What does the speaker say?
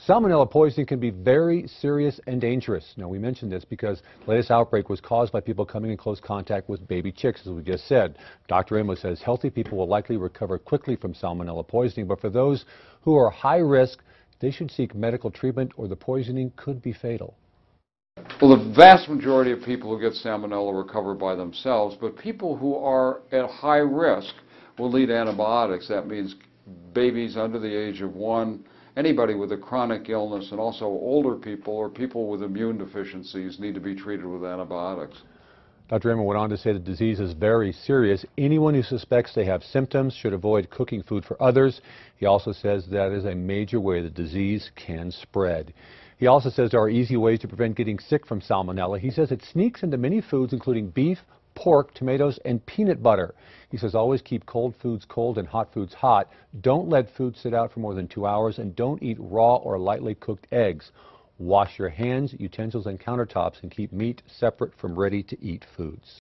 Salmonella poisoning can be very serious and dangerous. Now, we mentioned this because the latest outbreak was caused by people coming in close contact with baby chicks, as we just said. Dr. Ramo says healthy people will likely recover quickly from salmonella poisoning, but for those who are high risk, they should seek medical treatment or the poisoning could be fatal. Well, the vast majority of people who get salmonella recover by themselves, but people who are at high risk will need antibiotics. That means babies under the age of 1, anybody with a chronic illness, and also older people or people with immune deficiencies need to be treated with antibiotics. Dr. Ramo went on to say the disease is very serious. Anyone who suspects they have symptoms should avoid cooking food for others. He also says that is a major way the disease can spread. He also says there are easy ways to prevent getting sick from salmonella. He says it sneaks into many foods, including beef, pork, tomatoes, and peanut butter. He says always keep cold foods cold and hot foods hot. Don't let food sit out for more than 2 hours, and don't eat raw or lightly cooked eggs. Wash your hands, utensils, and countertops, and keep meat separate from ready-to-eat foods.